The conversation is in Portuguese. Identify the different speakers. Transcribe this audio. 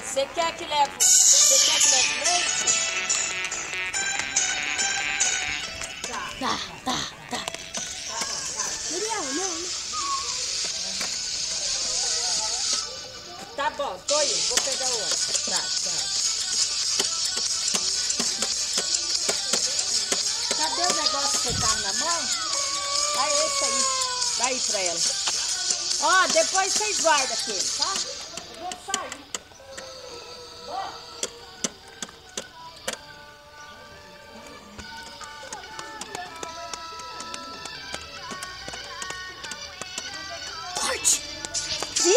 Speaker 1: Você quer que leve leite?
Speaker 2: Tá. Muriel, não.
Speaker 1: Tá bom, tô indo, vou pegar o outro. Tá. Cadê o negócio que você tá na mão? Dá esse aí. Dá aí pra ela. Ó, depois vocês guardam aquele, tá? Eu vou sair.
Speaker 2: Corte. Vi?